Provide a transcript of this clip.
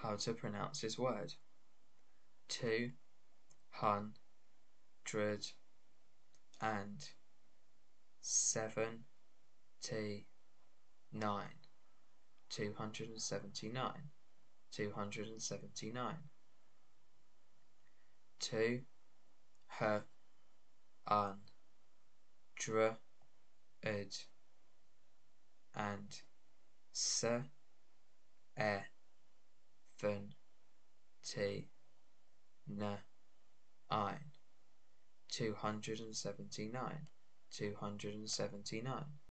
how to pronounce this word. 279. 279. 279. 2 h un dr ed and s e fun t n ein. 279. 279.